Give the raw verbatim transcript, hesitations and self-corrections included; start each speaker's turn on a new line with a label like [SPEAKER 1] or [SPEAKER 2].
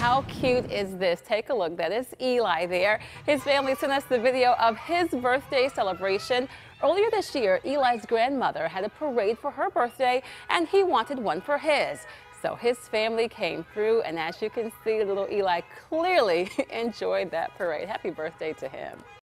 [SPEAKER 1] How cute is this? Take a look. That is Eli there. His family sent us the video of his birthday celebration. Earlier this year, Eli's grandmother had a parade for her birthday, and he wanted one for his. So his family came through, and as you can see, little Eli clearly enjoyed that parade. Happy birthday to him.